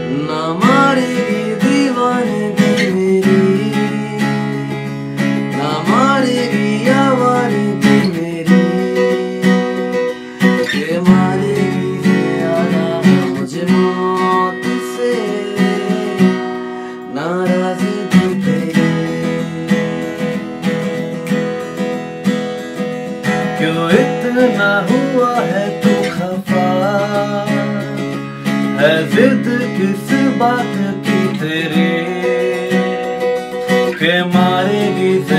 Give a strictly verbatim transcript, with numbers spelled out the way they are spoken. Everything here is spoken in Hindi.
ना मारेगी दीवानगी मेरी, ना मारेगी आवारगी मेरी, के मारेगी ज्यादा मुझे मौत से, नाराज तू तेरी। क्यों इतना हुआ है तू खफा, है जिद किस बात की तेरे, के मारेगी